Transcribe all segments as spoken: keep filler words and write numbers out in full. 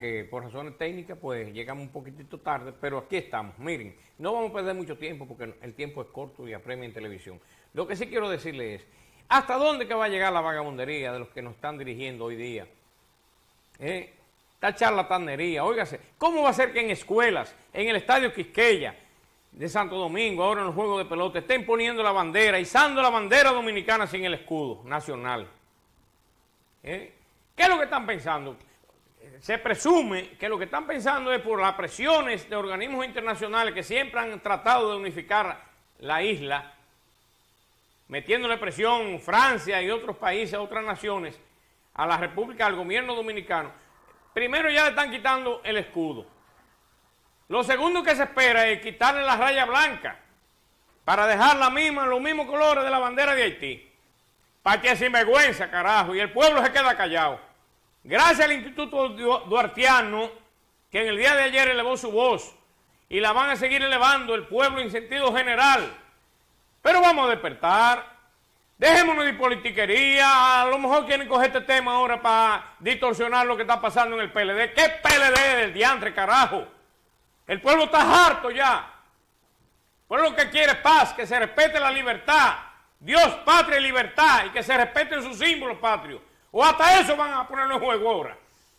que por razones técnicas pues llegamos un poquitito tarde, pero aquí estamos. Miren, no vamos a perder mucho tiempo porque el tiempo es corto y apremia en televisión. Lo que sí quiero decirles es, ¿hasta dónde que va a llegar la vagabundería de los que nos están dirigiendo hoy día? ¿Eh? Esta charlatanería, óigase, ¿cómo va a ser que en escuelas, en el Estadio Quisqueya de Santo Domingo, ahora en los juegos de pelota, estén poniendo la bandera, izando la bandera dominicana sin el escudo nacional? ¿Eh? ¿Qué es lo que están pensando? Se presume que lo que están pensando es por las presiones de organismos internacionales que siempre han tratado de unificar la isla, metiéndole presión Francia y otros países, otras naciones, a la República, al gobierno dominicano. Primero ya le están quitando el escudo. Lo segundo que se espera es quitarle la raya blanca para dejar la misma, los mismos colores de la bandera de Haití. Para que sinvergüenza, carajo, y el pueblo se queda callado. Gracias al Instituto Duartiano, que en el día de ayer elevó su voz, y la van a seguir elevando el pueblo en sentido general. Pero vamos a despertar. Dejémonos de politiquería. A lo mejor quieren coger este tema ahora para distorsionar lo que está pasando en el P L D. ¿Qué P L D del diantre, carajo? El pueblo está harto ya. El pueblo que quiere paz, que se respete la libertad. Dios, patria y libertad, y que se respeten sus símbolos patrios. O hasta eso van a ponerlo en juego ahora.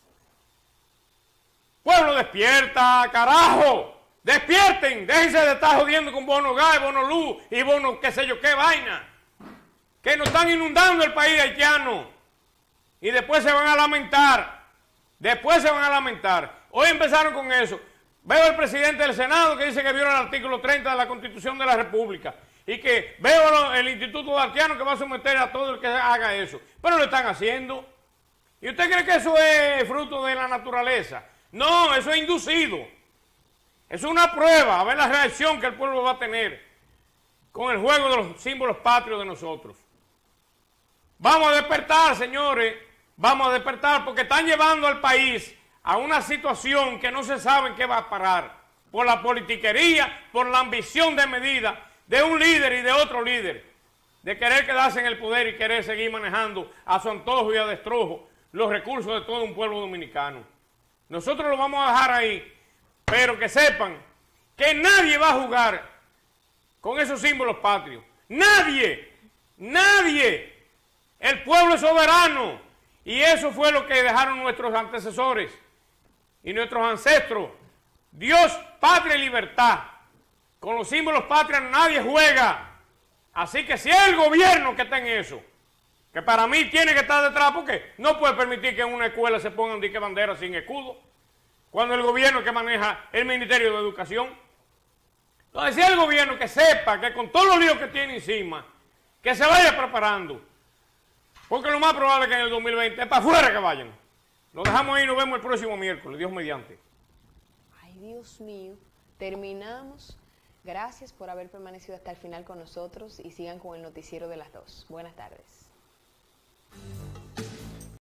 Pueblo, despierta, carajo. Despierten, déjense de estar jodiendo con bono gas, bono luz y bono qué sé yo qué vaina. Que nos están inundando el país haitiano. Y después se van a lamentar. Después se van a lamentar. Hoy empezaron con eso. Veo al presidente del Senado que dice que viola el artículo treinta de la Constitución de la República. Y que veo el Instituto Duartiano que va a someter a todo el que haga eso. Pero lo están haciendo. ¿Y usted cree que eso es fruto de la naturaleza? No, eso es inducido. Es una prueba, a ver la reacción que el pueblo va a tener con el juego de los símbolos patrios de nosotros. Vamos a despertar, señores, vamos a despertar porque están llevando al país a una situación que no se sabe en qué va a parar. Por la politiquería, por la ambición de medida de un líder y de otro líder, de querer quedarse en el poder y querer seguir manejando a su antojo y a destrojo los recursos de todo un pueblo dominicano. Nosotros lo vamos a dejar ahí, pero que sepan que nadie va a jugar con esos símbolos patrios. Nadie, nadie. El pueblo es soberano y eso fue lo que dejaron nuestros antecesores y nuestros ancestros. Dios, patria y libertad. Con los símbolos patrios nadie juega. Así que si es el gobierno que está en eso, que para mí tiene que estar detrás, porque no puede permitir que en una escuela se pongan dique banderas sin escudo, cuando el gobierno que maneja el Ministerio de Educación. Entonces, si es el gobierno que sepa que con todos los líos que tiene encima, que se vaya preparando, porque lo más probable es que en el dos mil veinte es para afuera que vayan. Lo dejamos ahí y nos vemos el próximo miércoles, Dios mediante. Ay, Dios mío, terminamos. Gracias por haber permanecido hasta el final con nosotros y sigan con el noticiero de las dos. Buenas tardes.